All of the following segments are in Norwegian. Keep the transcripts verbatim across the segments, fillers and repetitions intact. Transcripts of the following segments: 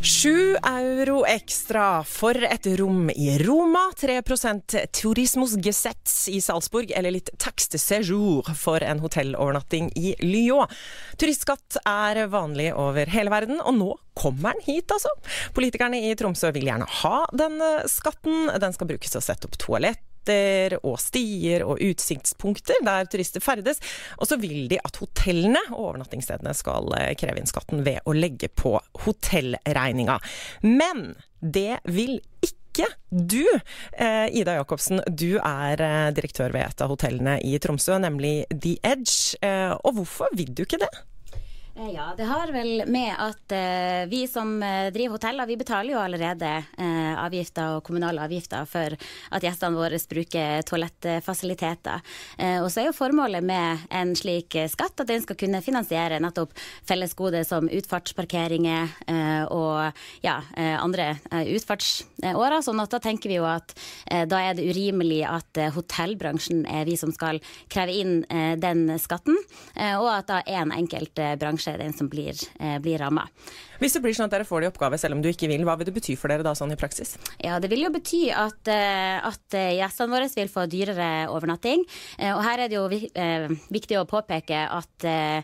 Sju euro ekstra for et rom i Roma, tre prosent Tourismusgesetz i Salzburg, eller litt taxe de séjour for en hotellovernatting i Lyon. Turistskatt er vanlig over hele verden, og nå kommer den hit, altså. Politikerne i Tromsø vil gjerne ha denne skatten. Den skal brukes til å sette opp toalett og stier og utsiktspunkter der turister ferdes, og så vil de at hotellene og overnattingsstedene skal kreve inn skatten ved å legge på hotellregninga. Men det vil ikke du, Ida Jakobsen. Du er direktør ved et av hotellene i Tromsø, nemlig The Edge. Og hvorfor vil du ikke det? Ja, det har vel med at eh, vi som driver hoteller, vi betaler jo allerede eh, avgifter og kommunale avgifter for at gjestene våre bruker toalettfasiliteter. Eh, og så er jo formålet med en slik skatt at den skal kunne finansiere nettopp fellesgode som utfartsparkeringer eh, og ja, eh, andre eh, utfartsårer. Sånn at da tenker vi jo at eh, da er det urimelig at eh, hotellbransjen er vi som skal kreve inn eh, den skatten, eh, og at da er en enkelt eh, bransje er den som blir, eh, blir rammet. Hvis det blir sånn at dere får de oppgave selv om du ikke vil, hva vil det bety for dere da sånn i praksis? Ja, det vil jo bety at, at gjestene våre vil få dyrere overnatting. Og her er det jo viktig å påpeke at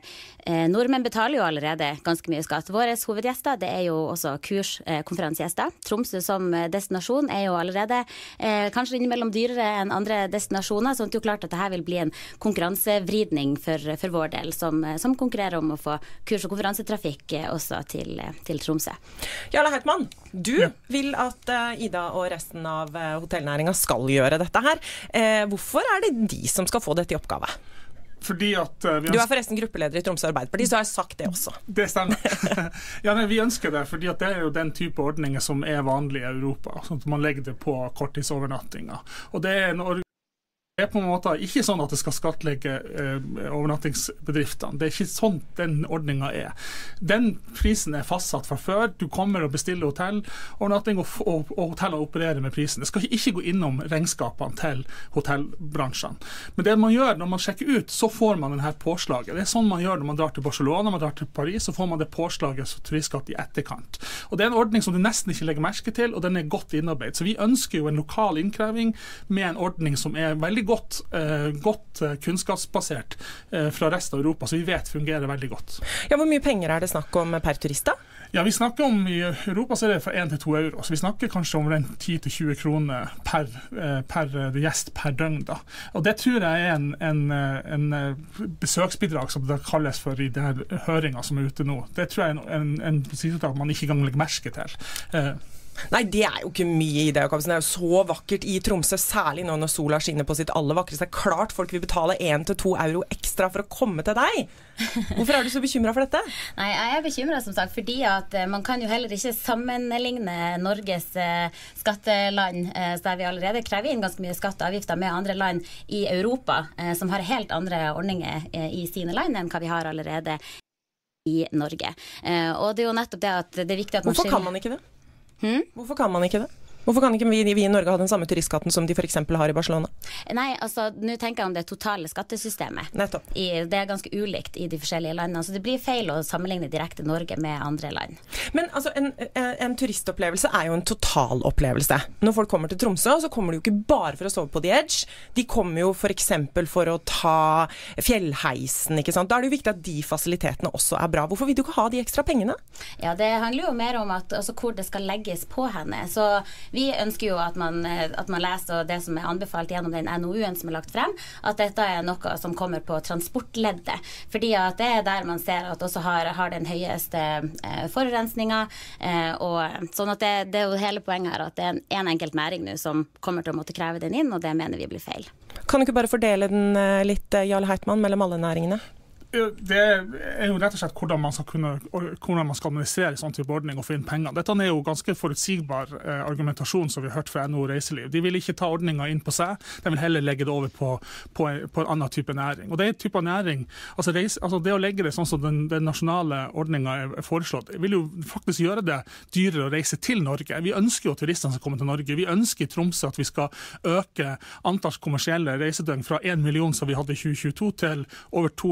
nordmenn betaler jo allerede ganske mye skatt. Våre hovedgjester, det er jo også kurskonferansegjester. Tromsø som destinasjon er jo allerede kanskje innimellom dyrere enn andre destinasjoner, så det er jo klart at dette vil bli en konkurransevridning for, for vår del, som, som konkurrerer om å få kurs- og konferansetrafikk også til til Tromsø. Jarle Heitmann, du ja. vil at uh, Ida og resten av uh, hotellnæringen skal gjøre dette her. Uh, hvorfor er det de som skal få dette i oppgave? Fordi at uh, vi Du er forresten gruppeleder i Tromsø Arbeiderparti, så har jeg sagt det også. Det stemmer. ja, nei, vi ønsker det, fordi at det er jo den type ordninger som er vanlig i Europa. Sånn at man legger det på korttidsovernattinger. Og det er en ordning Det er på en måte ikke sånn at det skal skattlegge eh, overnattingsbedriftene. Det er ikke sånn den ordningen er. Den prisen er fastsatt fra før. Du kommer og bestiller hotellovernatting, og, og, og hotellene opererer med prisen. Det skal ikke gå innom regnskapene til hotellbransjene. Men det man gjør når man sjekker ut, så får man denne påslaget. Det er sånn man gjør når man drar til Barcelona, når man drar til Paris, så får man det påslaget som turistskatt i etterkant. Og det er en ordning som du nesten ikke legger merke til, og den er godt innarbeidet. Så vi ønsker jo en lokal innkreving med en ordning som er veldig Godt, uh, godt uh, kunnskapsbasert uh, fra resten av Europa, så vi vet fungerer veldig godt. Ja, hvor mye penger er det snakk om per turist da? Ja, vi snakker om I Europa så er det fra én til to euro, så vi snakker kanskje om den ti til tjue kroner per, uh, per uh, gjest per døgn da. Og det tror jeg er en, en, en, en besøksbidrag som det kalles for I det her høringen som er ute nå. Det tror jeg er en, en, en, en man ikke engang legger merke til. Uh, Nei, det er jo ikke mye i det, Jakobsen. Det er jo så vakkert i Tromsø, særlig nå når sola skinner på sitt aller vakreste. Klart folk vil betale én til to euro ekstra for å komme til deg. Hvorfor er du så bekymret for dette? Nei, jeg er bekymret som sagt, fordi at man kan jo heller ikke sammenligne Norges skatteland, der vi allerede krever inn ganske mye skatt og avgifter med andre land I Europa, som har helt andre ordninger I sine land enn hva vi har allerede I Norge. Og det er jo nettopp det at det er viktig at man Hvorfor skiller... kan man ikke det? Hmm? Hvorfor kan man ikke det? Hvorfor kan ikke vi, vi I Norge ha den samme turistskatten som de for eksempel har I Barcelona? Nei, altså, nå tenker jeg om det totale skattesystemet. Nettopp. I, det er ganske ulikt I de forskjellige landene, så det blir feil å sammenligne direkte Norge med andre land. Men altså, en, en turistopplevelse er jo en totalopplevelse. Når folk kommer til Tromsø, så kommer de jo ikke bare for å sove på The Edge. De kommer jo for eksempel for å ta fjellheisen, ikke sant? Da er det jo viktig at de fasilitetene også er bra. Hvorfor vil du ikke ha de ekstra pengene? Ja, det handler jo mer om at, altså, hvor det skal legges på henne. Så vi ønsker jo at man, at man leser det som er anbefalt gjennom den N O U-en som er lagt frem, at dette er noe som kommer på transportleddet. Fordi at det er der man ser at også har, har den høyeste eh, forurensningen. Eh, og, sånn at det, det er jo hele poenget her at det er en, en enkelt næring nå som kommer til å måtte kreve den inn, og det mener vi blir feil. Kan du ikke bare fordele den litt, Jarle Heitmann, mellom alle næringene? Det er jo rett og slett hvordan man skal kunne hvordan man skal administrere sånn type ordning og få inn penger. Dette er jo ganske forutsigbar eh, argumentasjon som vi har hørt fra N O Reiseliv. De vil ikke ta ordningen inn på seg, de vil heller legge det over på, på, på en annen type næring. Og det er en type næring, altså, reis, altså det å legge det sånn som den, den nasjonale ordningen er foreslått, vil jo faktisk gjøre det dyrere å reise til Norge. Vi ønsker jo at turistene skal komme til Norge. Vi ønsker I Tromsø at vi skal øke antall kommersielle reisedøgn fra en million som vi hadde I tjue tjueto til over to millioner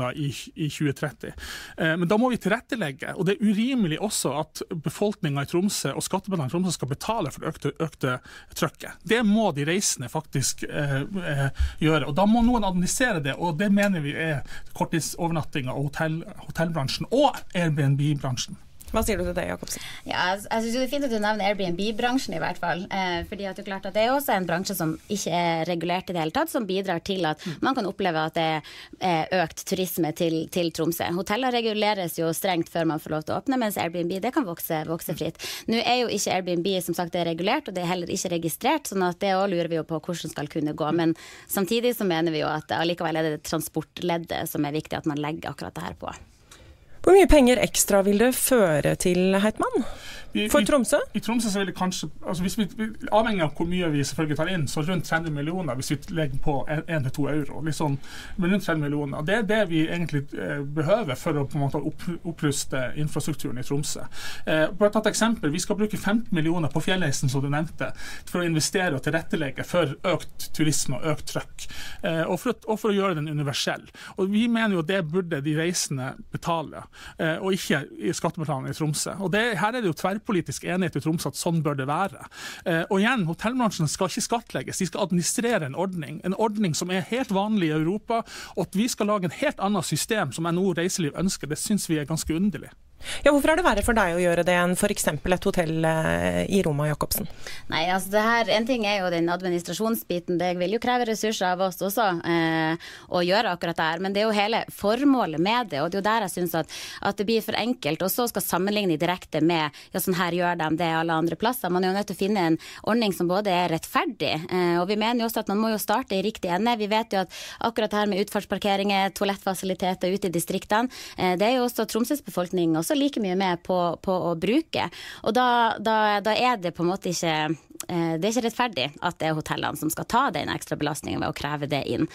målet i, i tjue tretti. Eh, men da må vi tilrettelegge, og det er urimelig også at befolkningen i Tromsø og skattebetalerne i Tromsø skal betale for det økte, økte trykket. Det må de reisende faktisk eh, eh, gjøre, og da må noen administrere det, og det mener vi er korttidsovernattinger og hotell, hotellbransjen og Airbnb-bransjen. Hva sier du til det, Jacobsen? Ja, jeg synes det er fint at du nevner Airbnb-bransjen i hvert fall, eh, fordi at det er klart at det er også en bransje som ikke er regulert i det hele tatt, som bidrar til at man kan oppleve at det er økt turisme til, til Tromsø. Hoteller reguleres jo strengt før man får lov til å åpne, mens Airbnb det kan vokse, vokse fritt. Nå er jo ikke Airbnb som sagt det er regulert, og det er heller ikke registrert, sånn at det også lurer vi jo på hvordan skal kunne gå, men samtidig så mener vi jo at allikevel er det transportleddet som er viktig at man legger akkurat det her på. Hvor mye penger ekstra vil det føre til, Heitmann? For Tromsø? I, i Tromsø så vil det kanskje, altså hvis vi, avhengig av hvor mye vi selvfølgelig tar inn, så rundt tretti millioner hvis vi legger på en til to euro, liksom, men rundt tretti millioner. Det er det vi egentlig eh, behøver for å på en måte opp, oppruste infrastrukturen i Tromsø. Eh, bare ta et eksempel, vi skal bruke femten millioner på Fjellheisen, som du nevnte, for å investere og tilrettelegge for økt turisme og økt trykk, eh, og, for å, og for å gjøre den universell. Og vi mener jo det burde de reisende betale, eh, og ikke i skattebetalerne i Tromsø. Og det, her er det jo tverr politisk enighet i Tromsø at sånn bør det være. Eh, og igjen, hotellbransjen skal ikke skattlegges, de skal administrere en ordning, en ordning som er helt vanlig i Europa, og at vi skal lage en helt annet system som N H O Reiseliv ønsker, det synes vi er ganske underlig. Ja, hvorfor er det verre for deg å gjøre det enn for eksempel et hotell i Roma, Jacobsen? Nei, altså det her, en ting er jo den administrasjonsbiten, det vil jo kreve ressurser av oss også eh, å gjøre akkurat det her, men det er jo hele formålet med det, og det er jo der jeg synes at, at det blir for enkelt, og så skal sammenligne direkte med, ja sånn her gjør de det alle andre plasser. Man er jo nødt til å finne en ordning som både er rettferdig, eh, og vi mener jo også at man må jo starte i riktig ende. Vi vet jo at akkurat det her med utfartsparkeringer, toalettfasiliteter ute i distriktene, eh, det er jo også Tromsøs befolkning også like mye med på, på å bruke. Og da, da, da er det på en måte ikke, eh, det er ikke rettferdig at det er hotellene som skal ta den ekstra belastningen ved å kreve det inn.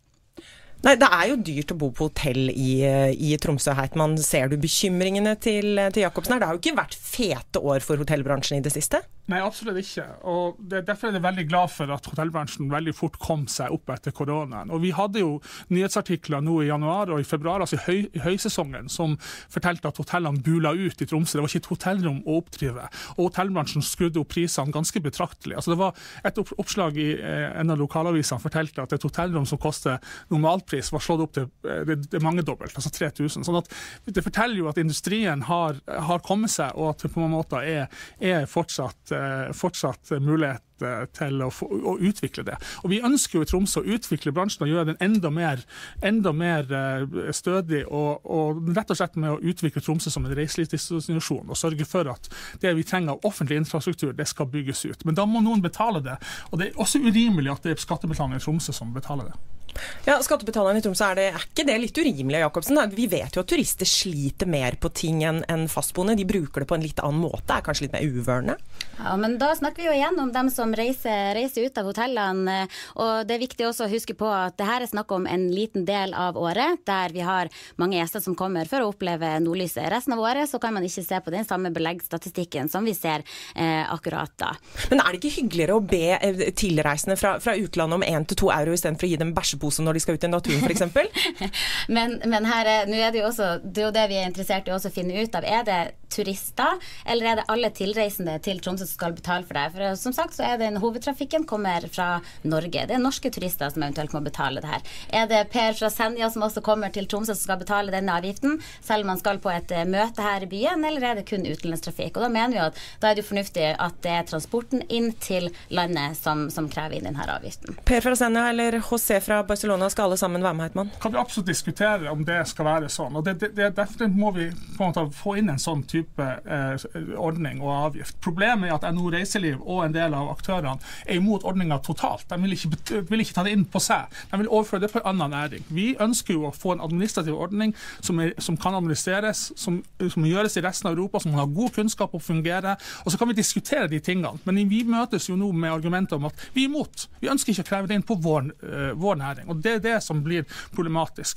Nei, det er jo dyrt å bo på hotell i, i Tromsø, Heitmann. Ser du bekymringene til, til Jacobsen her? Det har jo ikke vært fete år for hotellbransjen i det siste. Nei, absolutt ikke. Og det, derfor er jeg veldig glad for at hotellbransjen veldig fort kom seg opp etter koronaen. Og vi hadde jo nyhetsartikler nå i januar og i februar, altså i, høy, i høysesongen, som fortalte at hotellene bula ut i Tromsø. Det var ikke et hotellrom å oppdrive. Og hotellbransjen skrudde opp prisene ganske betraktelig. Altså det var et oppslag i eh, en av lokalavisene fortalte at et hotellrom som koster normalpris var slått opp til det, det mangedobbelt, altså tre tusen. Sånn at det forteller jo at industrien har, har kommet seg, og at det på en måte er, er fortsatt fortsatt mulighet til å, få, å utvikle det. Og vi ønsker jo i Tromsø å utvikle bransjen og gjøre den enda mer, enda mer stødig, og, og rett og slett med å utvikle Tromsø som en reiselivsdestinasjon, og sørge for at det vi trenger av offentlig infrastruktur, det skal bygges ut. Men da må noen betale det, og det er også urimelig at det er skattebetalerne i Tromsø som betaler det. Ja, skattebetalerne i Tromsø, er, det, er ikke det litt urimelig, Jacobsen? Vi vet jo at turister sliter mer på ting enn en fastboende. De bruker det på en litt annen måte, er kanskje litt mer uvørende. Ja, men da snakker vi jo igjen om dem som reiser, reiser ut av hotellene, og det er viktig også å huske på at det her er snakk om en liten del av året, der vi har mange gjester som kommer for å oppleve nordlyset. Resten av året så kan man ikke se på den samme beleggsstatistikken som vi ser eh, akkurat da. Men er det ikke hyggeligere å be tilreisende fra, fra utlandet om en til to euro i stedet for å gi dem bæsjepose når de skal ut i naturen, for eksempel? men, men her er, nå er det jo også, det er jo det vi er interessert i også å finne ut av. Er det turister, eller er det alle tilreisende til Tromsø som skal betale for det? For som sagt så er det en hovedtrafikken kommer fra Norge. Det er norske turister som eventuelt må betale det her. Er det Per fra Senja som også kommer til Tromsø som skal betale denne avgiften, selv om man skal på et møte her i byen, eller er det kun utenlandstrafikk? Og da mener vi at da er det jo fornuftig at det er transporten inn til landet som, som krever inn denne avgiften. Per fra Senja eller José fra Barcelona, skal alle sammen være med, Heitmann? Kan vi absolutt diskutere om det skal være sånn, og det, det, det, derfor må vi på en måte få inn en sånn type eh, ordning og avgift. Problemet er at N H O Reiseliv og en del av aktørene er imot ordningen totalt. De vil ikke, vil ikke ta det inn på seg. De vil overføre det på en annen næring. Vi ønsker jo å få en administrativ ordning som, er, som kan administreres, som, som gjøres i resten av Europa, som har god kunnskap og fungerer, og så kan vi diskutere de tingene. Men vi møtes jo nå med argumenter om at vi er imot. Vi ønsker ikke å kreve det inn på vår, uh, vår næring. Og det er det som blir problematisk.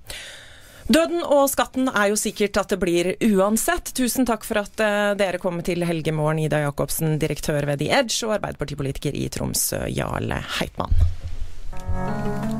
Døden og skatten er jo sikkert at det blir uansett. Tusen takk for at uh, dere kom til Helgemorgen, Ida Jacobsen, direktør ved The Edge, og arbeiderpartipolitiker i Tromsø, Jarle Heitmann.